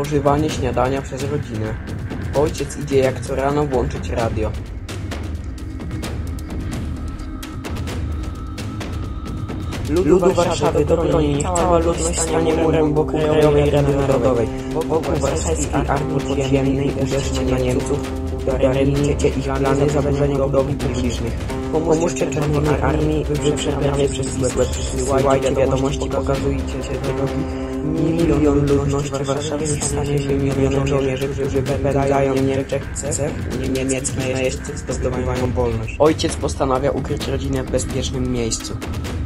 Spożywanie śniadania przez rodzinę. Ojciec idzie jak co rano włączyć radio. Ludu Warszawy do broni, cała ludność stanie murem wokół Krajowej Rady Narodowej, wokół warszawskiej armii podziemnej uderzcie na Niemców, udaremnijcie ich plany zaburzenia budowli publicznych. Pomóżcie Czerwonej Armii w przeprawie przez Wisłę, przysyłajcie wiadomości, pokazujcie się drogi. Milion ludności Warszawy stanie się milionem żołnierzy, którzy wypędzają niemieckie najeźdźcy, zdobywają wolność. Ojciec postanawia ukryć rodzinę w bezpiecznym miejscu.